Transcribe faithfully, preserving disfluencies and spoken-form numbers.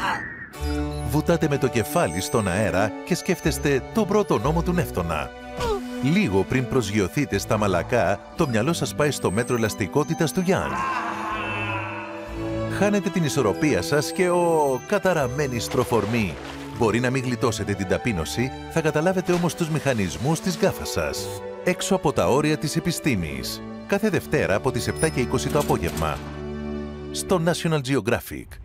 Βουτάτε με το κεφάλι στον αέρα και σκέφτεστε τον πρώτο νόμο του Νεύτωνα. Λίγο πριν προσγειωθείτε στα μαλακά, το μυαλό σας πάει στο μέτρο ελαστικότητας του Young. Χάνετε την ισορροπία σας και ο καταραμένη στροφορμή. Μπορεί να μην γλιτώσετε την ταπείνωση, θα καταλάβετε όμως τους μηχανισμούς της γκάφας σας. Έξω από τα όρια της επιστήμης. Κάθε Δευτέρα από τις επτά και είκοσι το απόγευμα. Στο National Geographic.